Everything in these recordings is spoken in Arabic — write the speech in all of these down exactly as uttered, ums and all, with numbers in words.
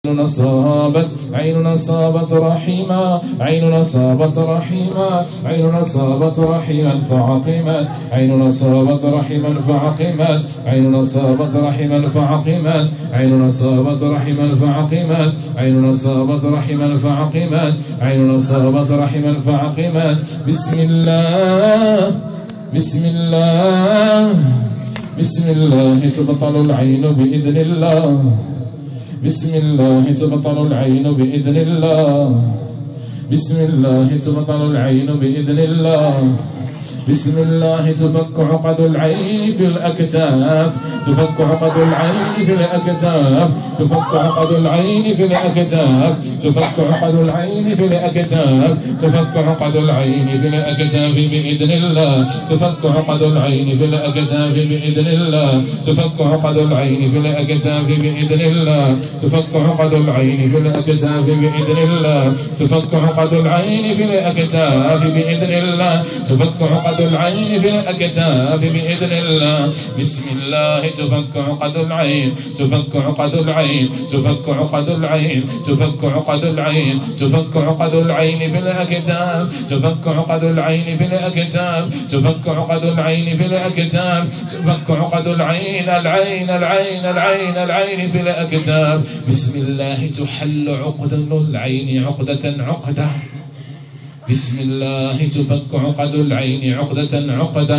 صابت عين صابت رحيما عين صابت رحيما عين صابت رحيما فعقمت عين صابت رحما فعقمت عين صابت رحما فعقمت عين صابت رحما فعقمت عين صابت رحما فعقمت عين صابت رحما فعقمت بسم الله بسم الله بسم الله تبطل العين بإذن الله بسم الله تبطل العين بإذن الله بسم الله تبطل العين بإذن الله بسم الله تفك عقد العين في الأكتاف تفك عقد العين في الأكتاف تفك عقد العين في الأكتاف تفك عقد العين في الأكتاف تفك عقد العين في الأكتاف بإذن الله تفك عقد العين في الأكتاف بإذن الله تفك عقد العين في الأكتاف بإذن الله تفك عقد العين في الأكتاف بإذن الله تفك عقد العين في الأكتاف بإذن الله تفك عقد العين في الأكتاف بإذن الله بسم الله تفك عقد العين تفك عقد العين تفك عقد العين تفك عقد العين تفك عقد العين في الأكتاف تفك عقد العين في الأكتاف تفك عقد العين في الأكتاف تفك عقد العين العين العين العين العين في الأكتاف بسم الله تحل عقد العين عقدة عقدة بسم الله تفك عقد العين عقدة عقدة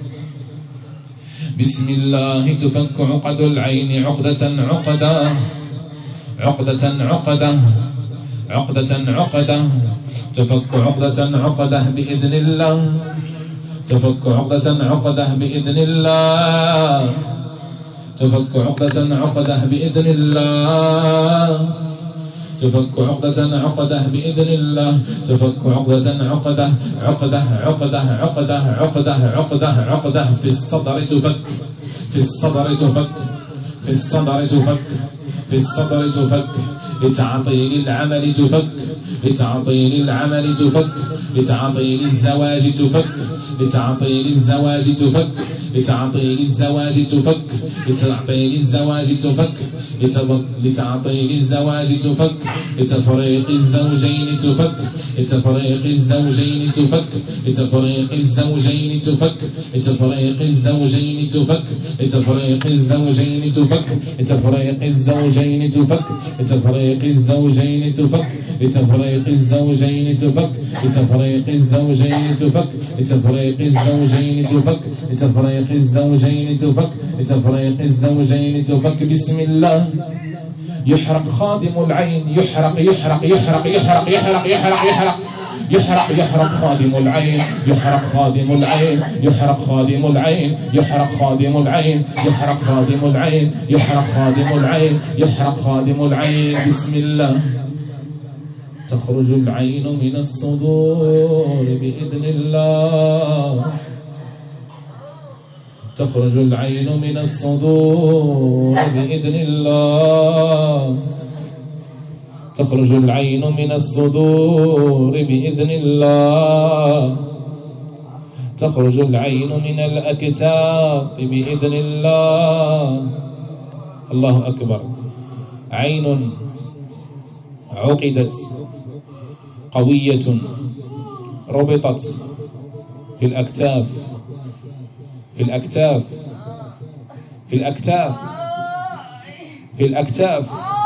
بسم الله تفك عقد العين عقدة عقدة عقدة عقدة عقدة عقدة تفك عقدة عقدة بإذن الله تفك عقدة عقدة بإذن الله تفك عقدة عقدة بإذن الله تفك عقدة عقدة بإذن الله تفك عقدة عقدة عقدة عقدة عقدة عقدة عقدة عقدة في الصدر تفك في الصدر تفك في الصدر تفك في الصدر تفك لتعطيل العمل تفك لتعطيل العمل تفك لتعطيل الزواج تفك لتعطيل الزواج تفك لتعطيل الزواج تفك لتعطيل الزواج تفك لتعطيل الزواج تفك لتفريق الزوجين تفك لتفريق الزوجين تفك لتفريق الزوجين تفك لتفريق الزوجين تفك لتفريق الزوجين تفك لتفريق الزوجين تفك لتفريق الزوجين تفك لتفريق الزوجين تفك لتفريق الزوجين تفك لتفريق الزوجين تفك لتفريق الزوجين تفك لتفريق الزوجين تفك بسم الله يحرق خادم العين يحرق يحرق يحرق يحرق يحرق يحرق يحرق يحرق يحرق خادم العين يحرق خادم العين يحرق خادم العين يحرق خادم العين يحرق خادم العين يحرق خادم العين يحرق خادم العين بسم الله تخرج العين من الصدور بإذن الله تخرج العين من الصدور بإذن الله تخرج العين من الصدور بإذن الله تخرج العين من الأكتاف بإذن الله الله أكبر عين عقدت قوية ربطت في الأكتاف في الأكتاف في الأكتاف في الأكتاف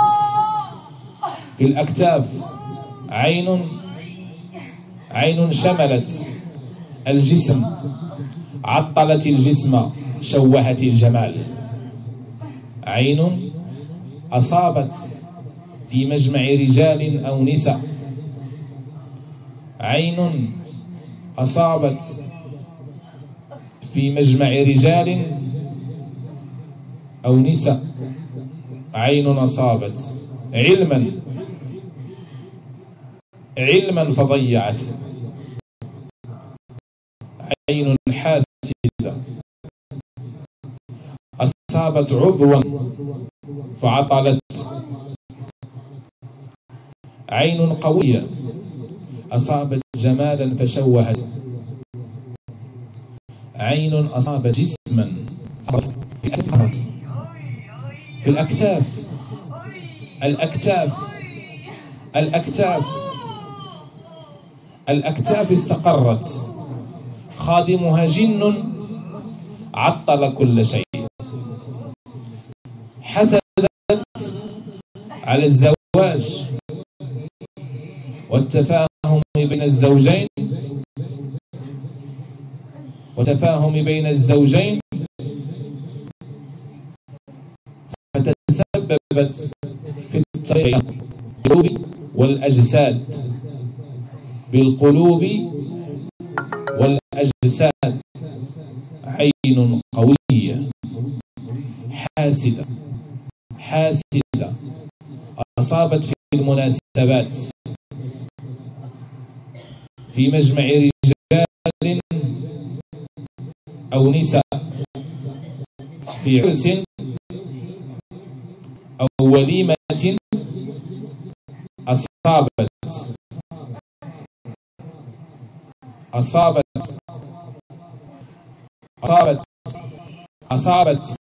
في الأكتاف عين عين شملت الجسم عطلت الجسم شوهت الجمال عين أصابت في مجمع رجال أو نساء عين أصابت في مجمع رجال أو نساء عين أصابت علما علما فضيعت عين حاسدة أصابت عضوا فعطلت عين قوية أصابت جمالا فشوهت عين أصابت جسما في الأكتاف الأكتاف الأكتاف الأكتاف استقرت، خادمها جن عطل كل شيء، حسدت على الزواج والتفاهم بين الزوجين وتفاهم بين الزوجين فتسببت في التفريق بالقلوب والأجساد بالقلوب والأجساد. عين قوية حاسدة حاسدة أصابت في المناسبات في مجمع رجال أو نساء، في عرس أو وليمة، أصابت أصابت أصابت أصابت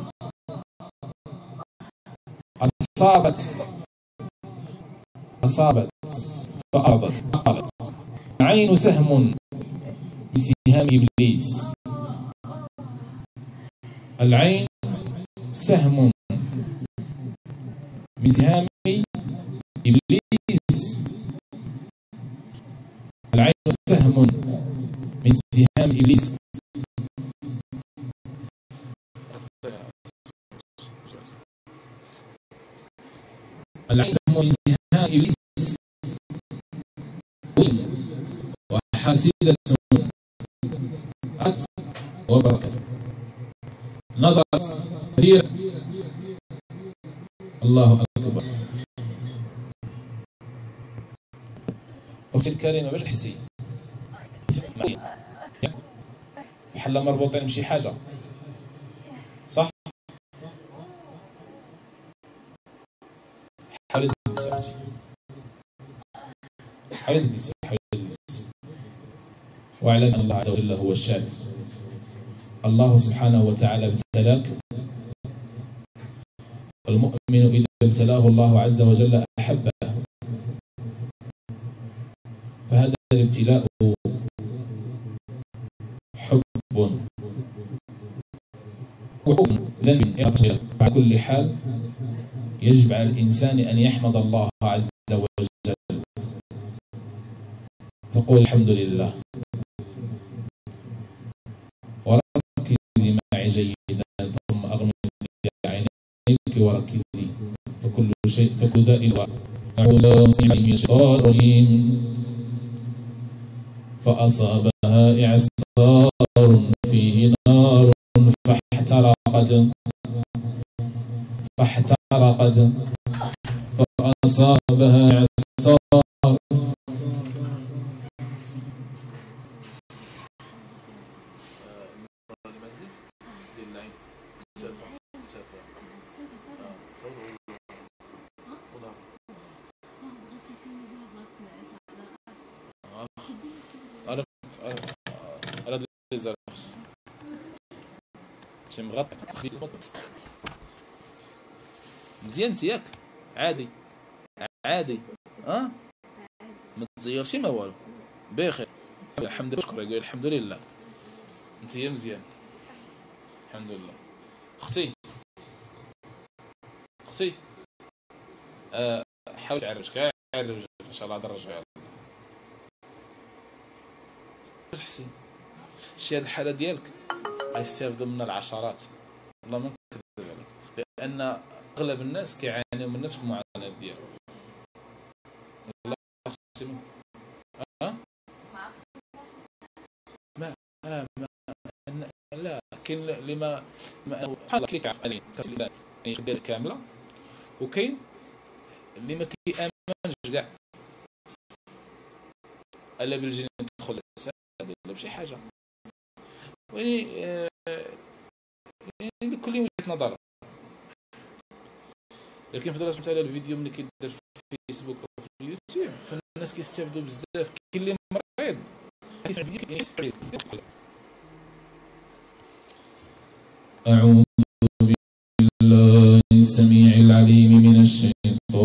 أصابت أصابت فأرضت قالت العين سهم بسهام إبليس. العين سهم من سهام إبليس. العين سهم من سهام إبليس. العين سهم من سهام إبليس وحاسدة وبركة. نظرت كثيرا. الله أكبر. أختي الكريمة باش تحسي بحال مربوطين بشي حاجة، صح؟ حاولي تجلسي أختي، حاولي تجلسي، حاولي تجلسي، واعلم أن الله عز وجل هو الشافي. الله سبحانه وتعالى ابتلاك، والمؤمن إذا ابتلاه الله عز وجل أحبه، فهذا الابتلاء حب وحب ذنب. على كل حال يجب على الإنسان أن يحمد الله عز وجل، فقول الحمد لله وركزي معي جيدا، ثم أغمضي عينيك وركزي، فكل شيء فكل داء أعوذ بالله من الشيطان الرجيم. فأصابها إعصار فيه نار فاحترقت فاحترقت فأصابها إعصار أنا ديزاير شي مغطى مزيان انت ياك عادي عادي اه ما تزيرش ما والو بخير الحمد لله. شكرا يقول الحمد لله انت يا مزيان الحمد لله. اختي اختي آه حاول تعرج كاع عرج ان شاء الله درجه تحسين شي. هاد الحاله ديالك غيستافدوا منها العشرات، والله ما نكذب عليك، لان اغلب الناس كيعانيو من نفس المعاناه ديالك. والله ها ما آه ما لا كاين اللي ما ما بحال كيك عارف اني الانسان يعني ديال كامله، وكاين اللي ما كيامنش كاع الا بالجن يدخل ولا بشي حاجه، يعني آه يعني لكل وجهه نظر. لكن في دراسه مثلا الفيديو ملي كيدير في الفيسبوك او في اليوتيوب فالناس كيستافدوا بزاف. كاين اللي مريض كيسمع فيديو كيستافد. اعوذ بالله السميع العليم من الشيطان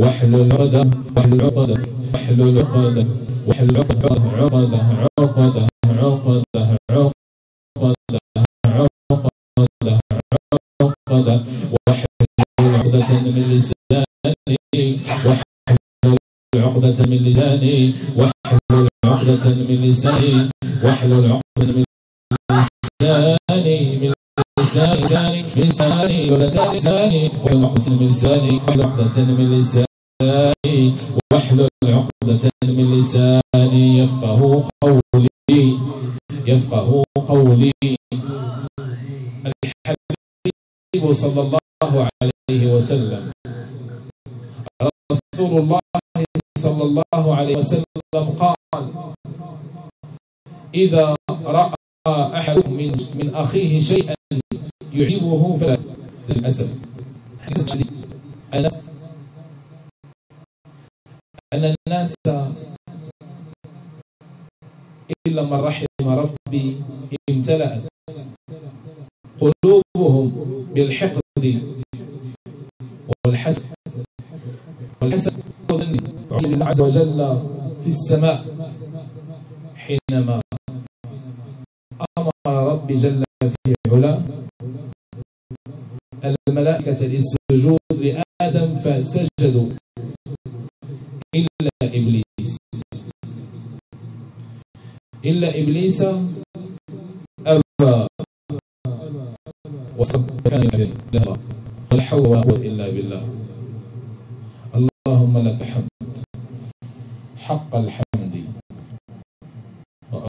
واحلل عقدة واحلل عقدة واحلل عقدة واحلل عقدة عقدة عقدة عقدة عقدة عقدة عقدة واحلل عقدة من لساني واحلل عقدة من لساني واحلل عقدة من لساني واحلل عقدة من لساني من لساني من لساني ولا لساني واحلل عقدة من لساني واحلل عقدة من لساني واحلل عقدة من لساني يفقه قولي يفقه قولي. الحبيب صلى الله عليه وسلم رسول الله صلى الله عليه وسلم قال: إذا رأى أحد من من أخيه شيئا يعجبه فلا. للأسف الناس أن الناس إلا من رحم ربي امتلأت قلوبهم بالحقد والحسد والحسد الله عز وجل في السماء حينما أمر ربي جل في علاه الملائكة للسجود لآدم فسجدوا إلا إبليس إلا إبليس أبى وكان يكذب لا ولا حول ولا قوة إلا بالله. اللهم لك الحمد حق الحمد